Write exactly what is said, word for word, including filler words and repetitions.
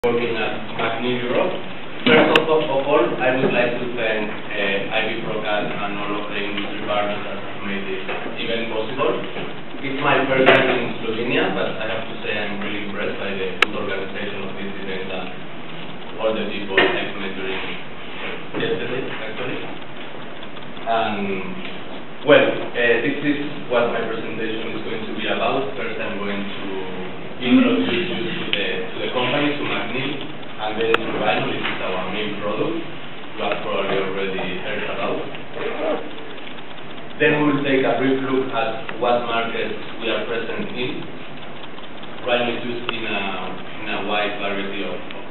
Working at McNeil Europe. First of all, I would like to thank uh, I B Procad and all of the industry partners that have made this event possible. It's my first time in Slovenia, but I have to say I'm really impressed by the good organization of this event and all the people I met during yesterday, actually. And, well, uh, this is what my presentation is going to be about. First, I'm going to introduce you to the, to the company, to McNeil, and then to Rhino. This is our main product. You have probably already heard about. Then we will take a brief look at what markets we are present in. Rhino is used in a, in a wide variety of,